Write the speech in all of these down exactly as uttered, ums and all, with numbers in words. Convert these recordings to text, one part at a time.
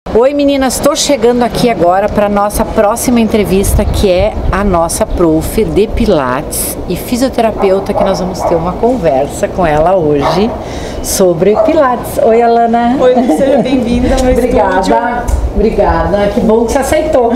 Oi meninas, estou chegando aqui agora para nossa próxima entrevista, que é a nossa prof de Pilates e fisioterapeuta, que nós vamos ter uma conversa com ela hoje sobre Pilates. Oi Alana. Oi, seja bem-vinda ao meu Obrigada, estúdio. obrigada, que bom que você aceitou.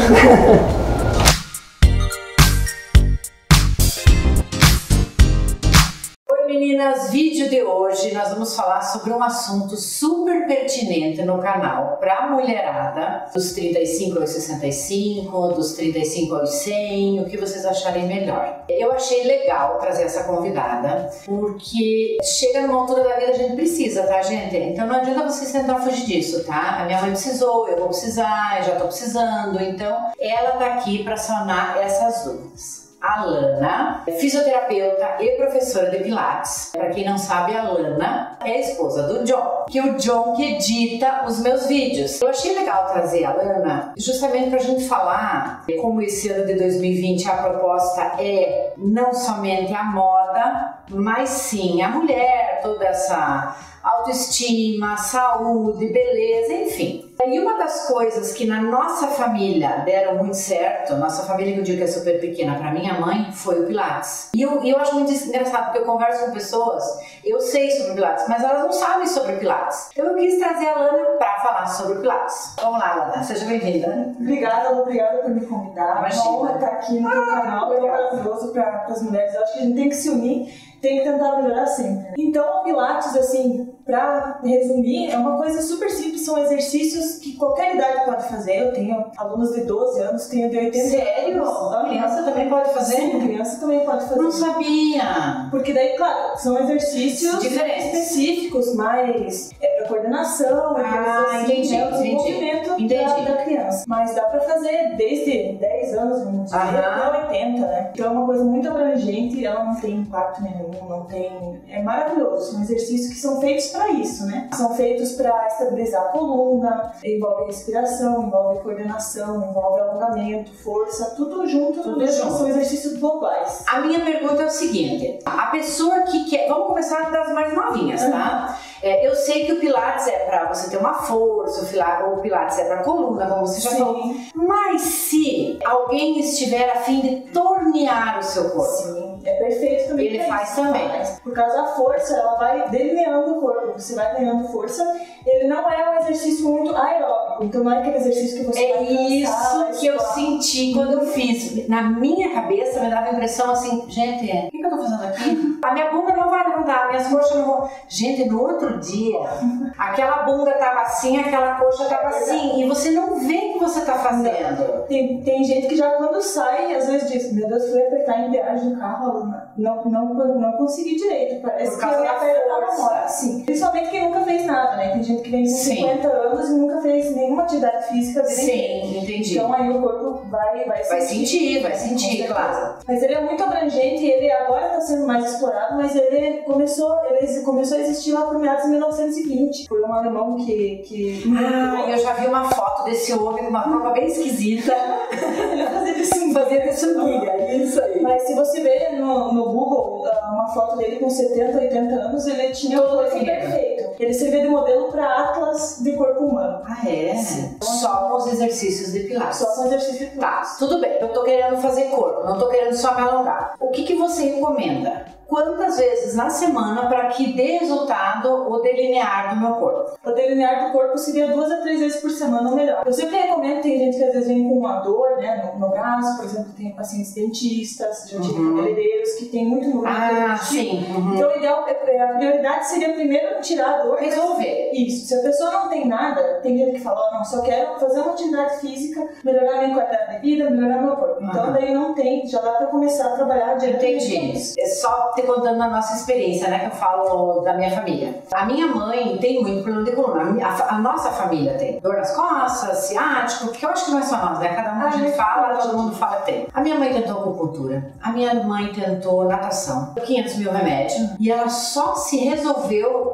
Meninas, vídeo de hoje nós vamos falar sobre um assunto super pertinente no canal para mulherada dos trinta e cinco aos sessenta e cinco, dos trinta e cinco aos cem, o que vocês acharem melhor. Eu achei legal trazer essa convidada porque chega numa altura da vida a gente precisa, tá gente? Então não adianta vocês tentar fugir disso, tá? A minha mãe precisou, eu vou precisar, eu já tô precisando, então ela tá aqui para sanar essas dúvidas. A Alana, fisioterapeuta e professora de Pilates. Para quem não sabe, a Alana é a esposa do John, que é o John que edita os meus vídeos. Eu achei legal trazer a Alana justamente para a gente falar como esse ano de dois mil e vinte a proposta é não somente a moda, mas sim a mulher, toda essa autoestima, saúde, beleza, enfim. E uma das coisas que na nossa família deram muito certo, nossa família que eu digo que é super pequena, para minha mãe, foi o Pilates. E eu, eu acho muito engraçado, porque eu converso com pessoas, eu sei sobre Pilates, mas elas não sabem sobre Pilates. Então eu quis trazer a Alana para falar sobre Pilates. Vamos lá, Alana, seja bem-vinda. Obrigada, obrigada por me convidar. Imagina. Uma honra estar aqui no teu canal, é maravilhoso para as mulheres. Eu acho que a gente tem que se unir, tem que tentar melhorar sempre. Então, o Pilates, assim, para resumir, é uma coisa super simples, são exercícios que qualquer idade pode fazer. Eu tenho alunos de doze anos, tenho de oitenta. Sério? anos. Criança também pode fazer? Sim, criança também pode fazer. Não sabia. Porque daí, claro, são exercícios diferentes, específicos, mas é para coordenação, é ah, para entendi, o entendi. desenvolvimento entendi. Da, da criança. Mas dá para fazer desde dez anos, vamos dizer, até oitenta, né? Então é uma coisa muito abrangente, ela não tem impacto nenhum, não tem... É maravilhoso, são exercícios que são feitos para isso, né? São feitos para estabilizar a coluna, envolve respiração, envolve coordenação, envolve alongamento, força, tudo junto, tudo junto. São exercícios globais. A minha pergunta é o seguinte, a pessoa que quer... Vamos começar das mais novinhas, tá? Uhum. É, eu sei que o Pilates é para você ter uma força, o Pilates é para coluna, como você já Sim. falou. Mas se alguém estiver a fim de tornear o seu corpo... Sim, é perfeito também. Ele faz isso. também. Por causa da força, ela vai delineando o corpo, você vai ganhando força. Ele não é um exercício muito aeróbico, então não é aquele exercício que você é vai cansar, isso que eu senti quando eu fiz. Na minha cabeça me dava a impressão assim, gente, o que, que eu tô fazendo aqui? A minha bunda não vai levantar, minhas coxas não vão... Gente, no outro dia, aquela bunda tava assim, aquela coxa tava assim, e você não vê o que você tá fazendo. Tem, tem gente que já quando sai, às vezes diz, meu Deus, fui apertar a embreagem do carro, não, não, não consegui direito, parece que a minha perna tava morta. Sim. Principalmente quem nunca fez nada, né? Tem gente que vem com Sim. cinquenta anos e nunca fez nenhuma atividade física. Sim, entendi. Então aí o corpo vai, vai, vai sentir. sentir, vai sentir, claro. Mas ele é muito abrangente, ele agora está sendo mais explorado, mas ele começou, ele começou a existir lá por meados de mil novecentos e vinte. Foi um alemão que... que ah, eu já vi uma foto desse homem com uma roupa bem esquisita. Ele fazia de sunga. Fazia de sunguinha, é isso aí. Mas se você ver no, no Google uma foto dele com setenta, oitenta anos, ele tinha o corpo perfeito. Ele servia de modelo para atlas de corpo humano. Ah, é? Sim. Só com os exercícios de Pilates. Só com os exercícios de Pilates. Tá, tudo bem. Eu tô querendo fazer corpo, não tô querendo só me alongar. O que que você recomenda? Quantas vezes na semana para que dê resultado o delinear do meu corpo? O delinear do corpo seria duas a três vezes por semana ou melhor. Eu sempre recomendo, tem gente que às vezes vem com uma dor, né, no, no braço, por exemplo, tem pacientes dentistas, já tive uhum. cabeleireiros que tem muito número. Ah, sim. Uhum. Então o ideal, a prioridade seria primeiro tirar a dor. Resolver. Isso. Se a pessoa não tem nada, tem gente que fala, oh, não, só quero fazer uma atividade física, melhorar minha qualidade de vida, melhorar meu corpo. Então uhum. daí não tem, já dá para começar a trabalhar diretamente. Entendi. É só te contando a nossa experiência, né, que eu falo da minha família. A minha mãe tem muito problema de coluna, a, a nossa família tem dor nas costas, ciático, porque eu acho que não é só nós, né, cada um que a gente fala, todo mundo fala que tem. A minha mãe tentou acupuntura, a minha mãe tentou natação, quinhentos mil remédios, e ela só se resolveu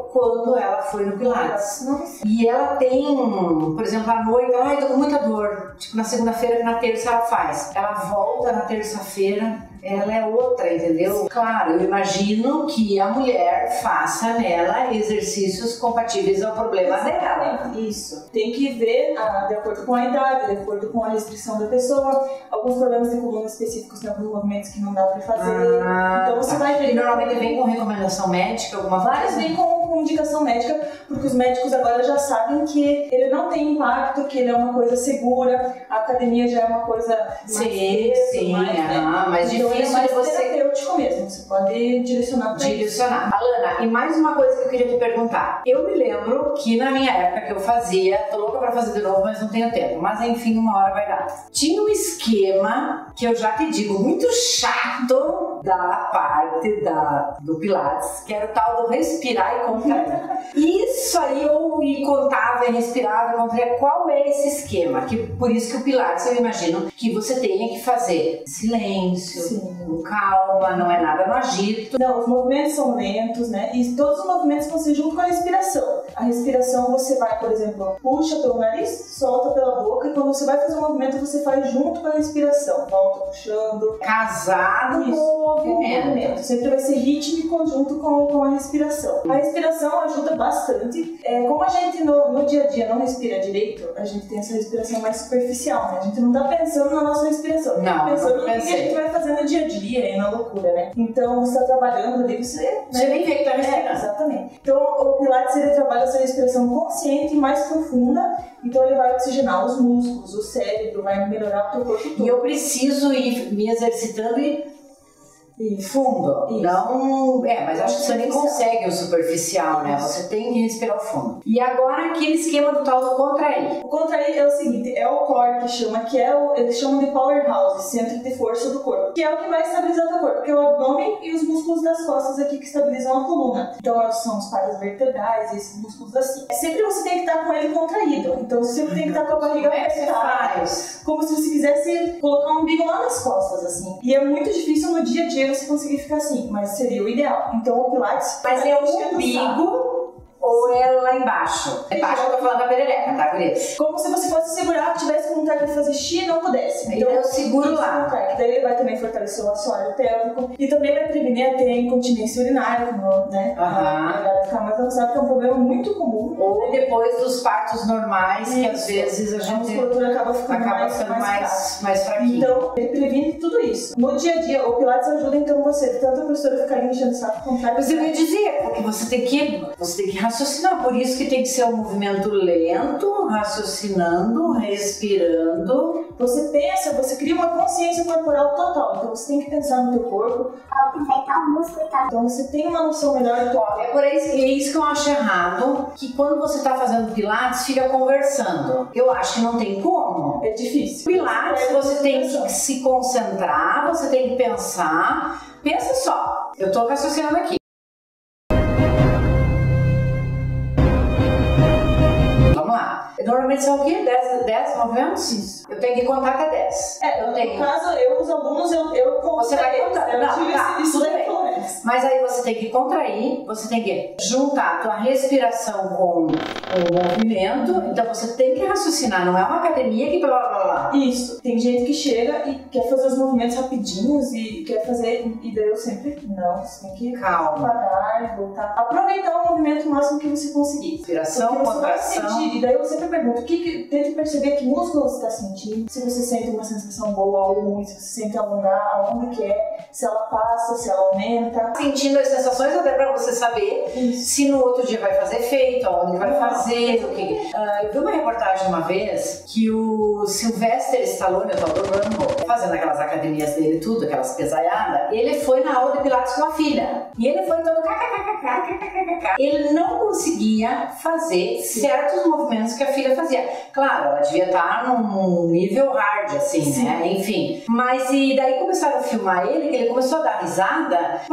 quando ela foi no Pilates. Nossa. E ela tem, por exemplo, à noite, ai, tô com muita dor. Tipo, na segunda-feira, na terça ela faz. Ela volta na terça-feira, ela é outra, entendeu? Claro, eu imagino que a mulher faça nela exercícios compatíveis ao problema dela. Isso. Tem que ver ah, de acordo com a idade, de acordo com a restrição da pessoa. Alguns problemas de coluna específicos tem alguns movimentos que não dá pra fazer. Ah, então você tá. vai ver. E normalmente vem com recomendação médica, alguma coisa? Várias vêm com, com indicação médica, porque os médicos agora já sabem que ele não tem impacto, que ele é uma coisa segura, a academia já é uma coisa mais sim, peso, sim, mais, né? ah, mais então difícil é mais de você terapêutico mesmo, você pode direcionar para direcionar. Alana, e mais uma coisa que eu queria te perguntar. Eu me lembro que na minha época que eu fazia, tô louca pra fazer de novo, mas não tenho tempo, mas enfim, uma hora vai dar. Tinha um esquema que eu já te digo, muito chato da parte da, do Pilates, que era o tal do respirar e contrair. Isso aí eu me contava e respirava e contraía. Qual é esse esquema? Que, por isso que o Pilates, eu imagino que você tenha que fazer silêncio, Sim. calma, não é nada no agito. Não, os movimentos são lentos, né? E todos os movimentos vão ser junto com a respiração. A respiração você vai, por exemplo, puxa pelo nariz, solta pela boca, e quando você vai fazer um movimento, você faz junto com a respiração. Volta puxando. Casado Isso, com o movimento. com o movimento. Sempre vai ser rítmico junto com, com a respiração. A respiração ajuda bastante. É, como a gente no, no dia a dia não respira direito, a gente tem essa respiração mais superficial, né? A gente não tá pensando na nossa respiração. Não, tá pensando não no que a gente vai fazer no dia a dia e na loucura, né? Então, você tá trabalhando ali, você... Né? Você nem vê que tá respirando. É, exatamente. Então, o Pilates, ele trabalha essa respiração consciente e mais profunda. Então, ele vai oxigenar os músculos, o cérebro, vai melhorar o teu corpo todo. E eu preciso ir me exercitando e Isso. fundo. Isso. Não, é, mas acho que você nem consegue o superficial, né? Você tem que respirar o fundo. E agora aquele esquema do tal do contrair. O contrair é o seguinte, é o core que chama, que é o, eles chamam de powerhouse, centro de força do corpo, que é o que vai estabilizar o teu corpo, que é o abdômen e os músculos das costas aqui que estabilizam a coluna. Então são os paravertebrais e esses músculos assim. Sempre você tem que estar com ele contraído, então você sempre tem que estar com a barriga apertada, como se você quisesse colocar um umbigo lá nas costas, assim. E é muito difícil no dia a dia você conseguir ficar assim, mas seria o ideal. Então o Pilates... Mas é o umbigo ou é lá embaixo? Embaixo eu tô falando da perereca, tá, Cris? Como se você fosse segurar, tivesse vontade de fazer xixi e não pudesse. Então eu seguro isso, lá. Contrai, que daí ele vai também fortalecer o assoalho pélvico e também vai prevenir até a incontinência urinária, como, né? Aham. Vai ficar mais avançado, que é um problema muito comum. Ou depois dos partos normais, Isso. que às vezes a A gente musculatura acaba ficando acaba mais, ficando mais, mais, mais fraquinha. Então, ele previne tudo isso. No dia a dia, o Pilates ajuda então você, tanto a professora ficar enchendo o saco, contrai. Mas eu ia dizer, porque você tem que, você tem que raciocinar, por isso que tem que ser um movimento lento, raciocinando, respirando. Você pensa, você cria uma consciência corporal total, então você tem que pensar no teu corpo, aproveitar o músculo e tal. então você tem uma noção melhor do teu corpo. É por isso, é isso que eu acho errado, que quando você está fazendo Pilates, fica conversando. Eu acho que não tem como. É difícil. Pilates, você tem que se concentrar, você tem que pensar. Pensa só, eu tô raciocinando aqui. Vamos lá. Normalmente são o quê? dez movimentos? Isso. Eu tenho que contar até dez. É, eu no tenho. caso, eu, os alunos, eu, eu Você vai contar. Eu Não, tive tá, esse, tudo isso bem. pelo menos. Mas aí você tem que contrair, você tem que juntar a tua respiração com o movimento, então você tem que raciocinar, não é uma academia que blá blá blá. Isso. Tem gente que chega e quer fazer os movimentos rapidinhos e quer fazer, e daí eu sempre, não, você tem que Calma. parar e voltar. Aproveitar o movimento o máximo que você conseguir. Respiração, Porque você vai contração. sentir, e daí eu sempre pergunto, o que que, tente perceber que músculo você está sentindo, se você sente uma sensação boa ou ruim, se você sente alongar, aonde que é, se ela passa, se ela aumenta. Sentindo as sensações até pra você saber Isso. se no outro dia vai fazer efeito, aonde vai fazer, o que. Ah, eu vi uma reportagem uma vez que o Sylvester Stallone, o tal do Rambo, fazendo aquelas academias dele, tudo, aquelas pesaiadas, ele foi na aula de Pilates com a filha. E ele foi todo kkkkkkkk. Ele não conseguia fazer certos movimentos que a filha fazia. Claro, ela devia estar num nível hard, assim, Sim. né? Enfim. Mas e daí começaram a filmar ele, que ele começou a dar risada, porque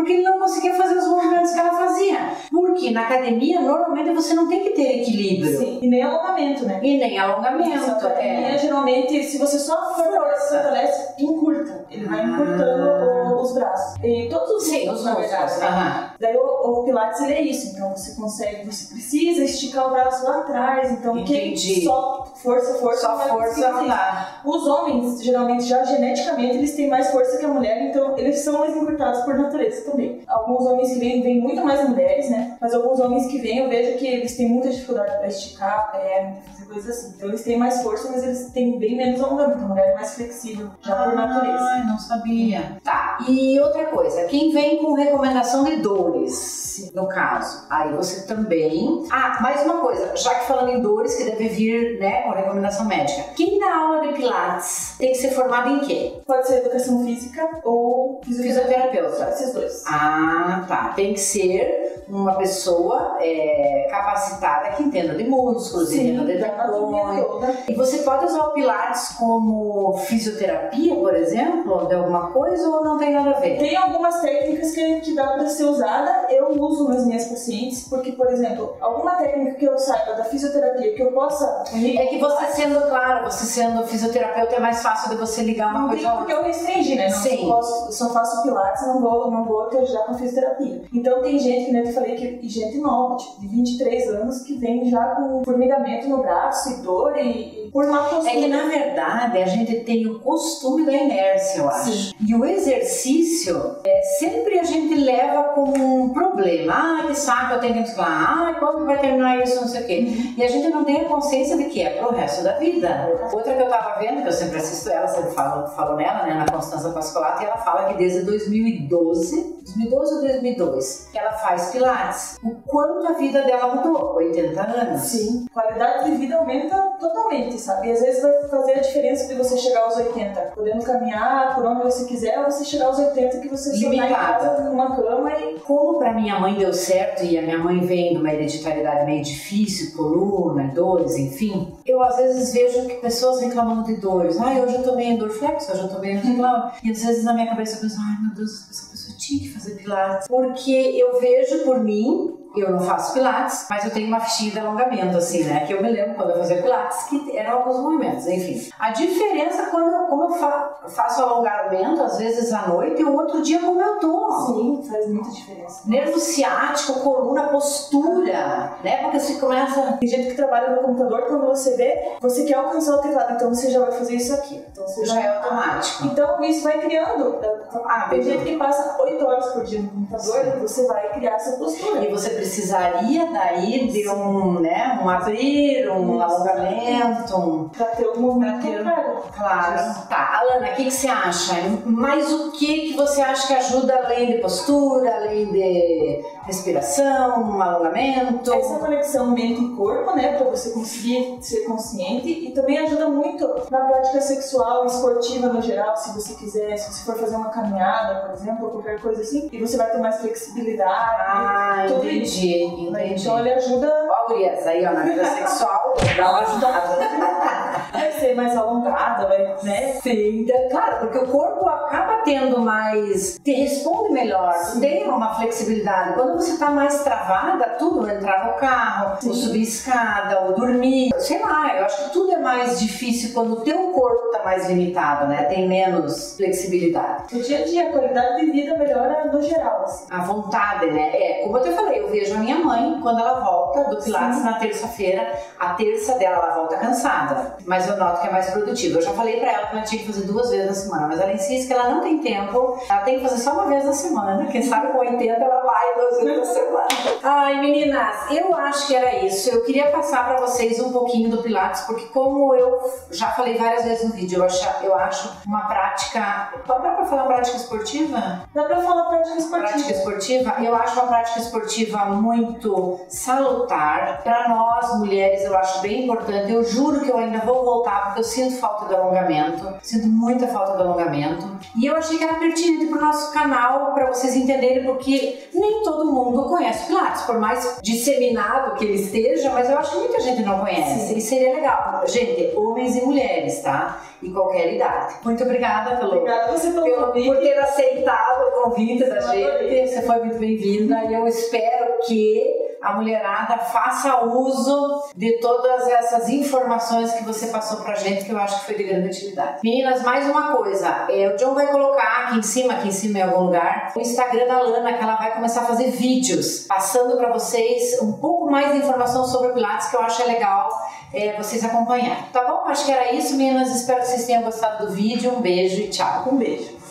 porque ele não conseguia fazer os movimentos que ela fazia. Porque na academia, normalmente, você não tem que ter equilíbrio. Sim, e nem alongamento, né? E nem alongamento. Na academia, é. geralmente, se você só fortalece, encurta. Ele vai encurtando o, os braços. E todos os Sim, músculos, os na músculos. verdade. Né? Daí o, o Pilates, ele é isso. Então, você consegue, você precisa esticar o braço lá atrás. Então, Entendi. Quem só força, força, só não força não dá. Os homens, geralmente, já geneticamente, eles têm mais força que a mulher, então eles são mais encurtados por natureza também. Alguns homens que vêm, vêm muito mais mulheres, né? Mas alguns homens que vêm, eu vejo que eles têm muita dificuldade para esticar a perna, fazer coisas assim. Então eles têm mais força, mas eles têm bem menos alongamento. A mulher é mais flexível, já por natureza. Ai, não sabia. Tá, e outra coisa, quem vem com recomendação de dores, no caso, aí você também... Ah, mais uma coisa, já que falando em dores, que deve vir, né, com recomendação médica. Quem dá aula de Pilates tem que ser formado em quê? Pode ser educação física ou fisioterapeuta. Esses dois. Ah, tá. Tem que ser uma pessoa é, capacitada que entenda de músculos, Sim, entenda de tendões. E você pode usar o Pilates como fisioterapia, por exemplo, de alguma coisa, ou não tem nada a ver? Tem algumas técnicas que, que dá para ser usada. Eu uso nas minhas pacientes, porque, por exemplo, alguma técnica que eu saiba da fisioterapia que eu possa... É que você sendo, claro, você sendo fisioterapeuta é mais fácil de você ligar uma não coisa tem porque eu restringi, né? Não, Sim. Eu, posso, eu só faço Pilates, não vou, não vou te ajudar com fisioterapia. Então tem gente, que nem eu falei, que gente nova, tipo, de vinte e três anos, que vem já com formigamento no braço e dor e, e por má postura. É que na verdade a gente tem o costume da inércia, eu acho. Sim. E o exercício, é, sempre a gente leva como um problema. Ah, que saco, eu tenho que muscular. Ah, quando vai terminar isso, não sei o quê. Uhum. E a gente não tem a consciência de que é pro resto da vida. Outra que eu tava vendo, que eu sempre assisto ela, sempre falo, falo nela, né, na Constanza Pascolato, e ela fala que desde dois mil e doze, dois mil e doze ou dois mil e dois, que ela faz Pilates. O quanto a vida dela mudou? oitenta anos. Sim. A qualidade de vida aumenta totalmente, sabe? E às vezes vai fazer a diferença de você chegar aos oitenta, podendo caminhar por onde você quiser, ou você chegar aos oitenta que você só tá em casa numa cama e... Como pra minha mãe deu certo, e a minha mãe vem de uma hereditariedade meio difícil, coluna, dores, enfim, eu às vezes vejo que pessoas reclamando de dores. Ai, hoje eu tô meio endorflex, hoje eu tô meio reclamando. E às vezes na minha cabeça eu penso, ai meu Deus, essa pessoa tinha que fazer Pilates. Porque eu vejo por mim, eu não faço Pilates, mas eu tenho uma fichinha de alongamento, assim, né? Que eu me lembro quando eu fazia Pilates, que eram alguns movimentos, enfim. A diferença quando como eu fa faço alongamento, às vezes à noite, e o outro dia como eu tô. Sim, faz muita diferença. Nervo ciático, coluna, postura, né? Porque você começa... Tem gente que trabalha no computador, quando você vê, você quer alcançar o teclado, então você já vai fazer isso aqui. Então você já é automático. Então isso vai criando. Ah, tem gente que passa oito horas por dia no computador, sim, e você vai criar essa postura. E você precisaria daí de um, né, um abrir, um isso, alongamento. Um... Pra ter um movimento contrário. Claro. Tá, Alana, o que, que você acha? Mas o que, que você acha que ajuda além de postura, além de respiração, um alongamento? Essa conexão mente e corpo, né, pra você conseguir ser consciente, e também ajuda muito na prática sexual, esportiva no geral, se você quiser, se você for fazer uma caminhada, por exemplo, ou qualquer coisa assim, e você vai ter mais flexibilidade. Ah, entendi, entendi. Então ele ajuda... Ó, gurias, aí ó, na vida sexual, dá uma ajudada. Vai ser mais alongada, vai, né? Sim, claro, porque o corpo acaba tendo mais... te responde melhor, sim, tem uma flexibilidade. Quando você tá mais travada, tudo, entrar no carro, sim, ou subir escada, ou dormir, sei lá, eu acho que tudo é mais difícil quando o teu corpo tá mais limitado, né? Tem menos flexibilidade. No dia a dia, a qualidade de vida melhora no geral, assim. A vontade, né? É, como eu te falei, eu vejo a minha mãe, quando ela volta do Pilates, sim, na terça-feira, a terça dela, ela volta cansada, mas eu noto que é mais produtiva. Eu já falei pra ela que ela tinha que fazer duas vezes na semana, mas ela insiste que ela não tem tempo, ela tem que fazer só uma vez na semana, né? Quem sabe com oitenta ela vai duas vezes na semana. Ai, meninas, eu acho que era isso. Eu queria passar pra vocês um pouquinho do Pilates, porque como eu já falei várias vezes no vídeo, eu acho, eu acho uma prática... Dá pra falar prática esportiva? Dá pra falar prática esportiva. Prática esportiva? Eu acho uma prática esportiva muito salutar. Pra nós, mulheres, eu acho bem importante. Eu juro que eu ainda vou voltar, porque eu sinto falta de alongamento. alongamento, sinto muita falta do alongamento. E eu achei que era pertinente pro nosso canal, para vocês entenderem, porque nem todo mundo conhece Pilates, por mais disseminado que ele esteja, mas eu acho que muita gente não conhece. Sim. E seria legal. Gente, homens e mulheres, tá? E qualquer idade. Muito obrigada pelo, obrigada você pelo pelo, por ter aceitado o convite da gente. Você foi muito bem-vinda e eu espero que a mulherada faça uso de todas essas informações que você passou pra gente, que eu acho que foi de grande utilidade. Meninas, mais uma coisa, é, o John vai colocar aqui em cima, aqui em cima em algum lugar, o Instagram da Lana, que ela vai começar a fazer vídeos, passando pra vocês um pouco mais de informação sobre o Pilates, que eu acho legal é, vocês acompanharem. Tá bom? Acho que era isso, meninas. Espero que vocês tenham gostado do vídeo. Um beijo e tchau. Um beijo.